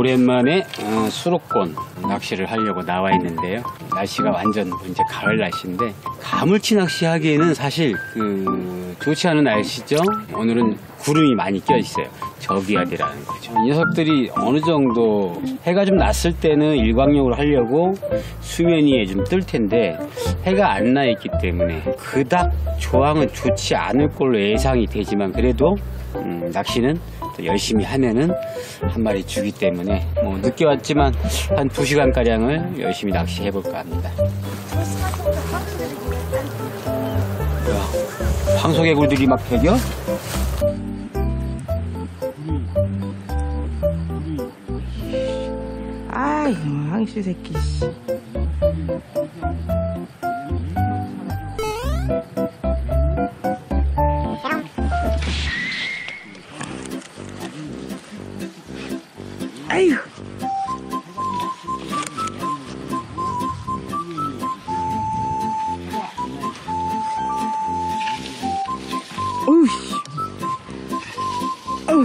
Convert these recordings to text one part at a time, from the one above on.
오랜만에 수록권 낚시를 하려고 나와 있는데요. 날씨가 완전 이제 가을 날씨인데 가물치 낚시하기에는 사실 좋지 않은 날씨죠. 오늘은 구름이 많이 껴 있어요. 저기압이라는 거죠. 이 녀석들이 어느 정도 해가 좀 났을 때는 일광욕을 하려고 수면 위에 좀 뜰 텐데 해가 안 나 있기 때문에 그닥 조항은 좋지 않을 걸로 예상이 되지만 그래도 낚시는 또 열심히 하면은 한 마리 주기 때문에 뭐 늦게 왔지만 한 2시간가량을 열심히 낚시해 볼까 합니다. 황소개구리들이 막 배겨? 아이 황씨 새끼. 아이고. 어우. 어우.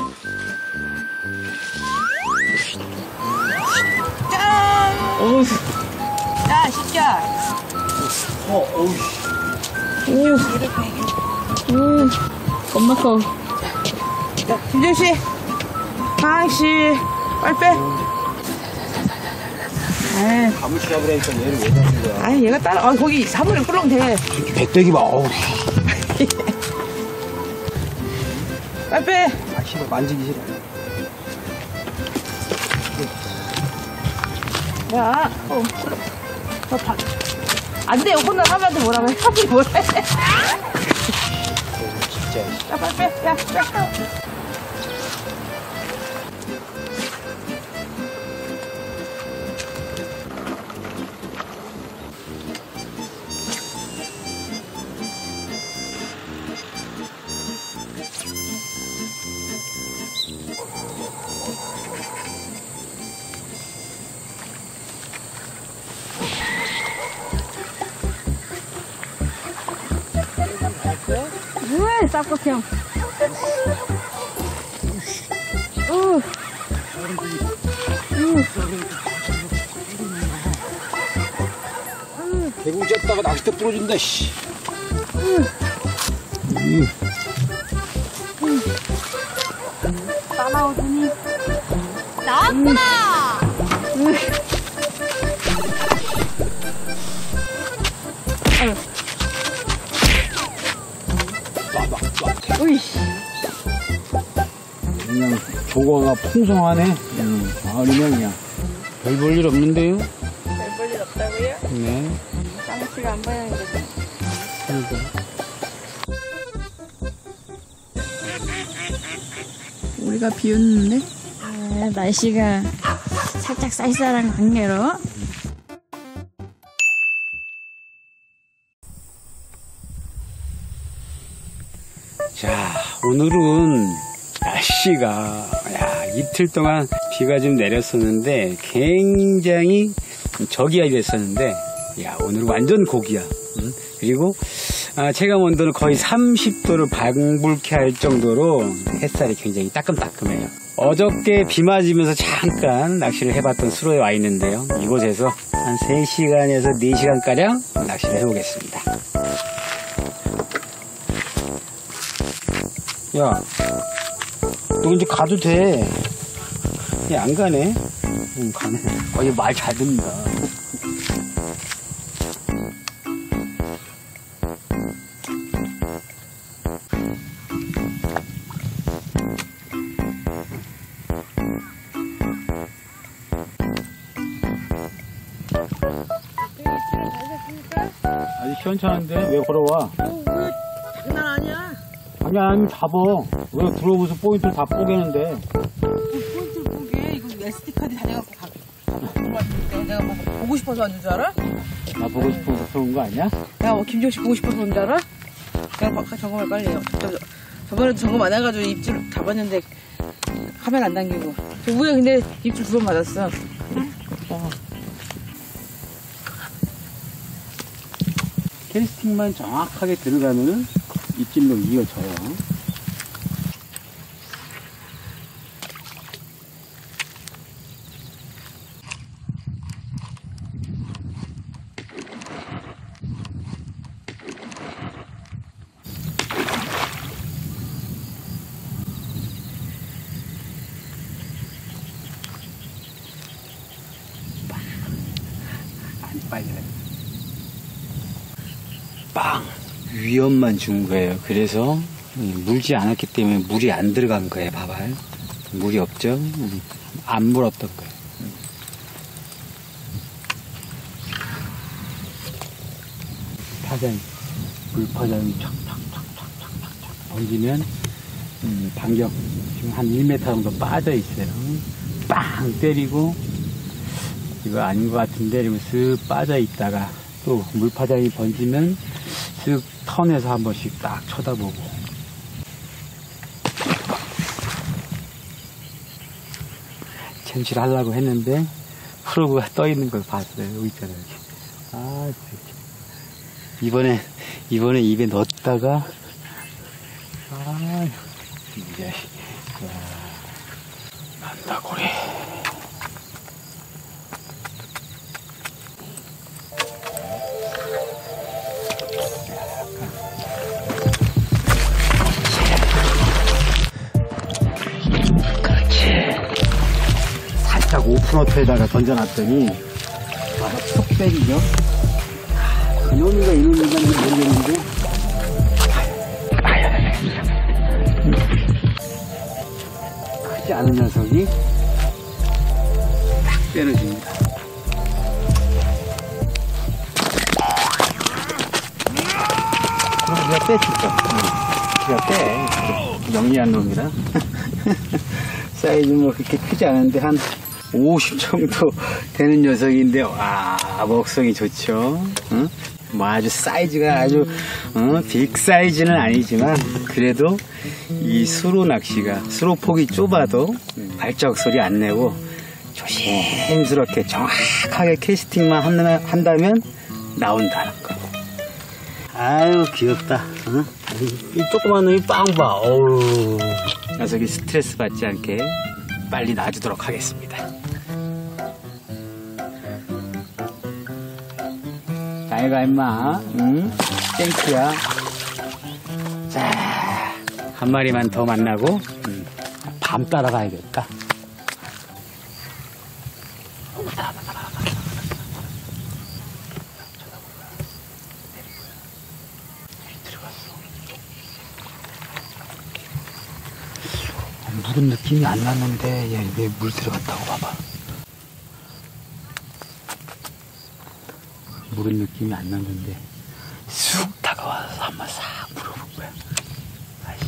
짠! 어우. 야, 새끼야. 어우. 오. 겁나 커. 야, 김정씨. 강씨. 빨리 빼. 가물치 잡으라니까 얘를 왜 잡는 거야? 아이, 얘가 따라, 거기 사물에 꿀렁 대. 배때기 봐, 어우. 빨리 빼. 아, 싫어, 만지기 싫어. 야, 안 돼요. 혼자 사람한테 뭐라고 해. 사람이 뭐래. 진짜. 야, 빨리 빼. 야, 빼. 뭐야, 쌉고형. 개구리 잡다가 낚싯대 부러진다, 씨. 따라오더니. 나왔구나! 으이씨. 그냥 조과가 풍성하네. 아니면 그냥 별 볼 일 없는데요? 별 볼 일 없다고요? 네. 쌍씨가 안 보이는 거죠. 그러니까. 우리가 비웃는데? 날씨가 살짝 쌀쌀한 관계로. 자, 오늘은 날씨가 이틀 동안 비가 좀 내렸었는데 굉장히 저기압이 됐었는데 오늘은 완전 고기야. 그리고 체감 온도는 거의 30도를 방불케 할 정도로 햇살이 굉장히 따끔따끔해요. 어저께 비 맞으면서 잠깐 낚시를 해봤던 수로에 와 있는데요. 이곳에서 한 3시간에서 4시간가량 낚시를 해보겠습니다. 야, 너 이제 가도 돼. 얘 안 가네? 응, 가네. 얘 말 잘 듣는다. 아직 시원찮은데 왜 걸어와? 장난 아니야. 아니야, 잡어. 왜 들어오면서 포인트를 다 뽀개는데? 포인트를 보게. 이거 SD카드 다녀갖고 가. 내가 뭐 보고 싶어서 왔는 줄 알아? 나 보고 싶어서 그런 거 아니야? 야, 김정씨 보고 싶어서 온 줄 알아? 내가 점검을 빨리 해요. 저번에도 점검 안 해가지고 입질 잡았는데 카메라 안 당기고. 저 위에 근데 입질 2번 맞았어. 캐스팅만 정확하게 들어가면은 입질로 이어져요. 빠지네. 빵! 위험만 준 거예요. 그래서 물지 않았기 때문에 물이 안 들어간 거예요. 봐봐요. 물이 없죠? 안 물었던 거예요. 파장, 물파장이 촥촥촥촥촥촥 던지면 반경 지금 한 1m 정도 빠져 있어요. 빵 때리고 이거 아닌 것 같은데 이러고 쓱 빠져 있다가 또 물파장이 번지면 쓱 턴해서 한 번씩 딱 쳐다보고. 챔질 하려고 했는데 프로그가 떠 있는 걸 봤어요. 여기 있잖아요. 여기. 아, 이번에 입에 넣었다가 아, 이제 난다고래. 살짝 오픈어트에다가 던져놨더니 와서 푹 때리죠. 이놈인가 이놈인가 모르겠는데 크지 않은 녀석이 딱 때려줍니다. 그럼 우리가 빼주죠. 우리가 빼. 영리한 놈이라. 사이즈 뭐 그렇게 크지 않은데 한 50 정도 되는 녀석인데, 와, 먹성이 좋죠. 응? 뭐 아주 사이즈가 아주 빅 사이즈는 아니지만 그래도 이 수로 낚시가 수로 폭이 좁아도 발작 소리 안 내고 조심스럽게 정확하게 캐스팅만 한다면 나온다는 거. 아유 귀엽다. 응? 이 조그만 놈이 빵 봐. 어우, 녀석이 스트레스 받지 않게 빨리 놔주도록 하겠습니다. 잘 가 임마. 응? 땡큐야. 자, 한 마리만 더 만나고 밤 따라가야겠다. 물은 느낌이 안 났는데 얘 왜 물 들어갔다고 봐봐. 물은 느낌이 안 났는데 쑥 다가와서 한번 싹 물어본 거야. 아이씨.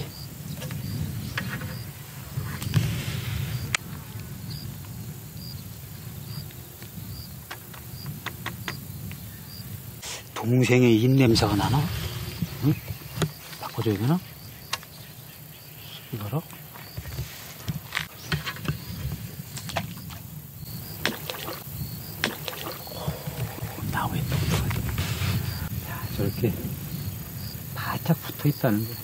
동생의 입냄새가 나나? 응? 바꿔줘야 되나? 이거로? 나무에 똑똑하게. 자, 저렇게 바짝 붙어 있다는 거야.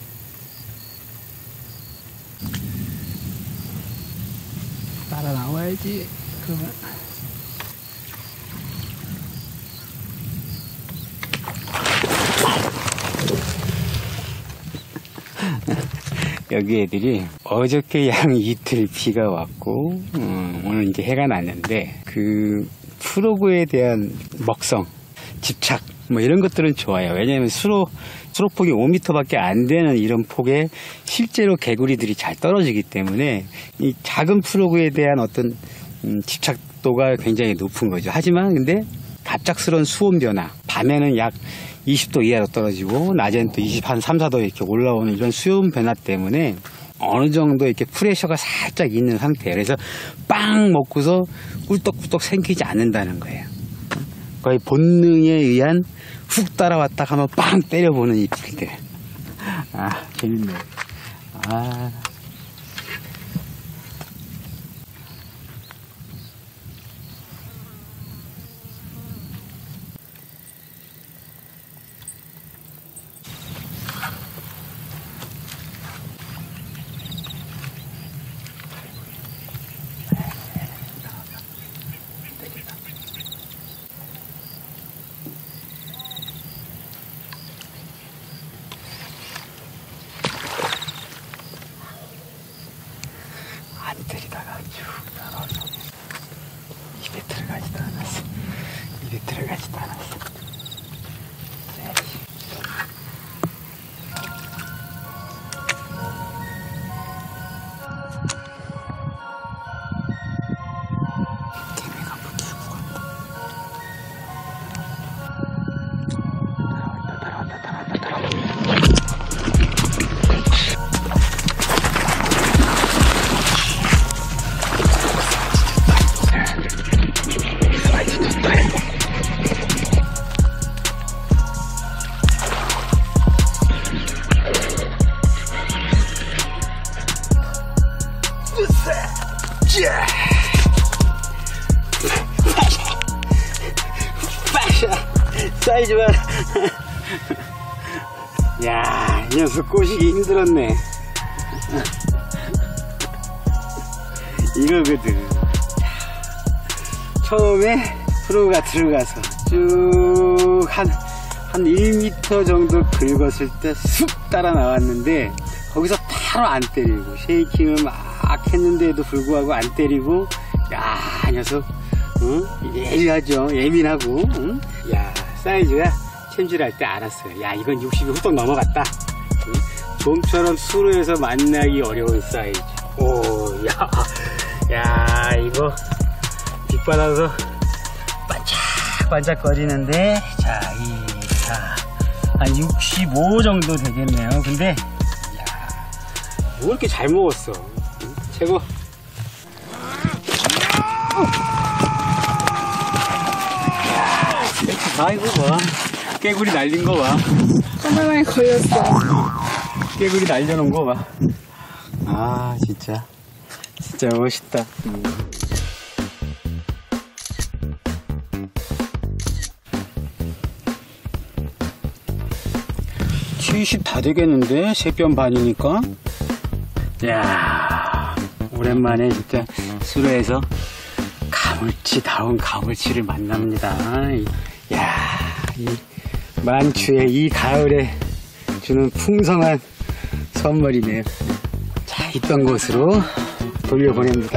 따라 나와야지. 그러면. 여기 애들이 어저께 양 이틀 비가 왔고 오늘 이제 해가 났는데 그 프로그에 대한 먹성, 집착 뭐 이런 것들은 좋아요. 왜냐하면 수로폭이 5m밖에 안 되는 이런 폭에 실제로 개구리들이 잘 떨어지기 때문에 이 작은 프로그에 대한 어떤 집착도가 굉장히 높은 거죠. 하지만 근데 갑작스러운 수온 변화, 밤에는 약 20도 이하로 떨어지고 낮에는 또 3, 4도 이렇게 올라오는 이런 수온 변화 때문에 어느 정도 이렇게 프레셔가 살짝 있는 상태예요. 그래서 빵 먹고서 꿀떡꿀떡 생기지 않는다는 거예요. 거의 본능에 의한 훅 따라왔다 하면 빵 때려보는 입질들. 아, 재밌네. 아. 안 때리다가 쭉 나가서 입에 들어가지도 않았어. 입에 들어가지도 않았어. 사이즈가. 야, 이 녀석 꼬시기 힘들었네. 이거거든. 처음에 프로가 들어가서 쭉 한 1m 정도 긁었을 때 쑥 따라 나왔는데, 거기서 바로 안 때리고, 쉐이킹을 막 했는데도 불구하고 안 때리고, 야, 녀석, 예리하죠. 예민하고, 야, 사이즈가 챔질할 때 알았어요. 야, 이건 60이 훌쩍 넘어갔다. 좀처럼 수로에서 만나기 어려운 사이즈. 오, 야, 이거 빗바닥에서 반짝반짝거리는데, 자, 한 65 정도 되겠네요. 근데, 야, 뭐 이렇게 잘 먹었어. 최고. 아이고, 봐. 깨구리 날린 거 봐. 카메라에 걸렸어. 깨구리 날려놓은 거 봐. 아, 진짜 멋있다. 70 다 되겠는데? 3뼘 반이니까. 야, 오랜만에 진짜 수로에서 가물치다운 가물치를 만납니다. 야, 이 만추의 이 가을에 주는 풍성한 선물이네요. 자, 있던 곳으로 돌려보냅니다.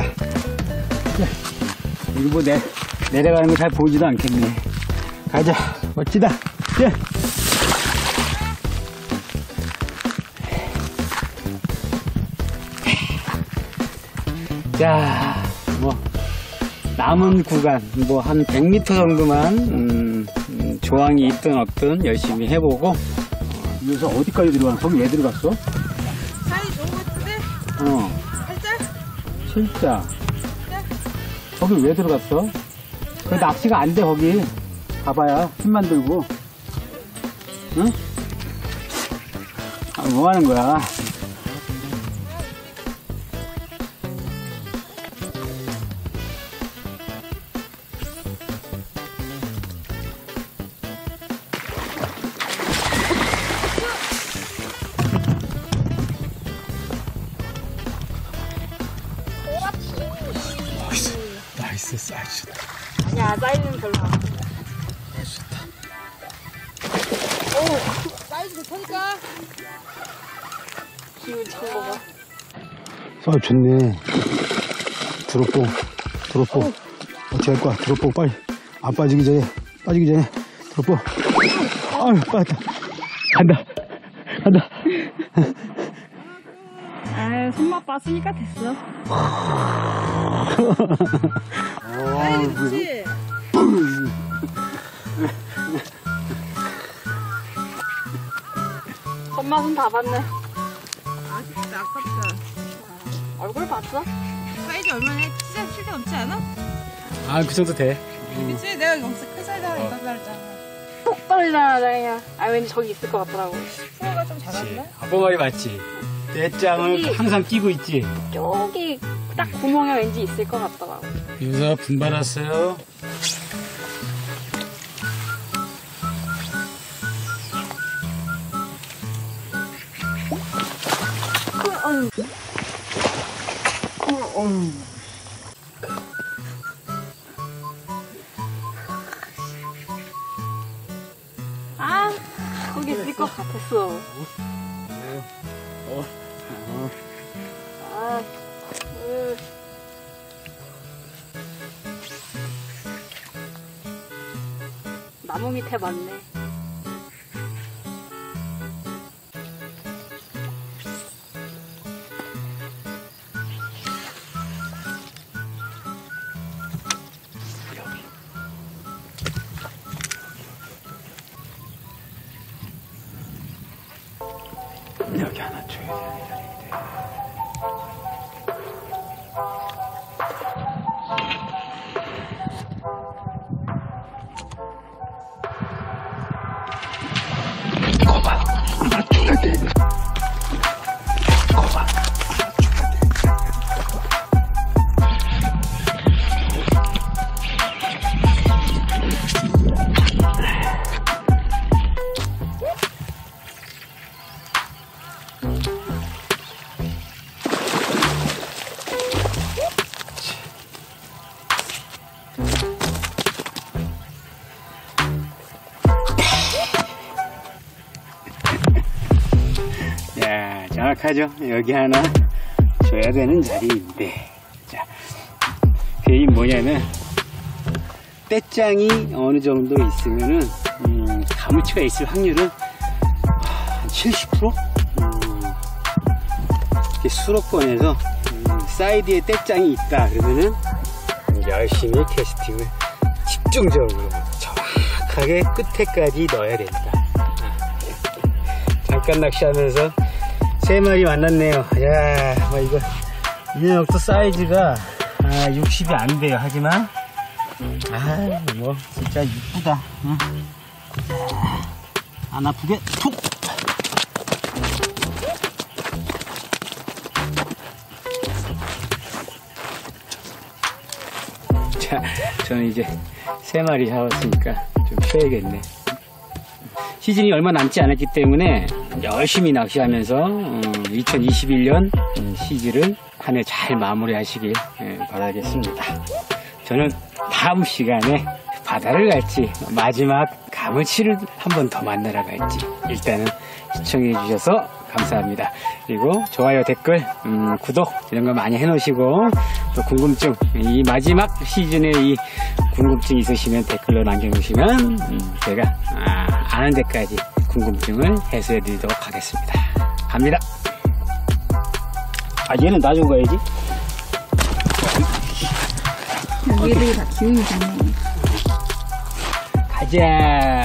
이거 뭐 내려가는 거 잘 보지도 않겠네. 가자, 멋지다. 야. 자, 뭐 남은 구간 뭐 한 100m 정도만 조항이 있든 없든 열심히 해보고. 여기서 어디까지 들어가나? 거기 왜 들어갔어? 사이즈 너무 예쁜데? 살짝? 진짜. 거기 왜 들어갔어? 그 낚시가 안 돼. 거기 가봐야 힘만 들고. 응? 아, 뭐 하는 거야? 나이스, 사이즈 좋다. 아니야, 사이즈는 별로 안 돼. 사이즈 좋다. 오, 사이즈 좋다니까. 기운 좋은 거 봐. 사이즈 좋네. 드롭봉. 어떻게 할 거야? 드롭봉 빨리. 안 빠지기 전에 드롭봉. 아유, 빠졌다. 간다. 아유, 손맛 봤으니까 됐어. 사이즈 좋지? 손맛은 다 봤네. 아, 진짜 아깝다. 얼굴 봤어? 사이즈 얼마나 해? 진짜 7대 넘지 않아? 아, 그 정도 돼. 그치? 내가 엄청 큰 사이즈 하나 있다고 그랬잖아. 톡 떨리잖아, 그냥. 아, 왠지 저기 있을 것 같더라고. 수호가 좀 작았나? 아빠 말이 맞지? 떼짱을 항상 끼고 있지. 저기 딱 구멍에 왠지 있을 것 같더라고. 유서 분 받았어요. 아, 거기 있을 것 같았어. 아, 나무 밑에 맞네. 여기 하나 줘야 돼. 막막하죠. 여기 하나 줘야 되는 자리인데. 자, 그게 뭐냐면 떼짱이 어느 정도 있으면은 가물치가 있을 확률은 한 70%? 수록권에서 사이드에 떼짱이 있다 그러면은 열심히 캐스팅을 집중적으로 정확하게 끝에까지 넣어야 된다. 잠깐 낚시하면서 3마리 만났네요. 야, 뭐 이거 인형도 사이즈가 60이 안 돼요. 하지만 뭐 진짜 이쁘다. 안 아프게 툭. 자, 저는 이제 3마리 잡았으니까 좀 쉬어야겠네. 시즌이 얼마 남지 않았기 때문에 열심히 낚시하면서 2021년 시즌을 한 해 잘 마무리하시길 바라겠습니다. 저는 다음 시간에 바다를 갈지 마지막 가물치를 한 번 더 만나러 갈지 일단은 시청해 주셔서 감사합니다. 그리고 좋아요, 댓글, 구독 이런 거 많이 해놓으시고 또 궁금증, 이 마지막 시즌에 이 궁금증 있으시면 댓글로 남겨주시면 제가 아는 데까지 궁금증을 해소해 드리도록 하겠습니다. 갑니다. 얘는 놔주고 가야지. 얘들이 다 기운이 좋네. 가자.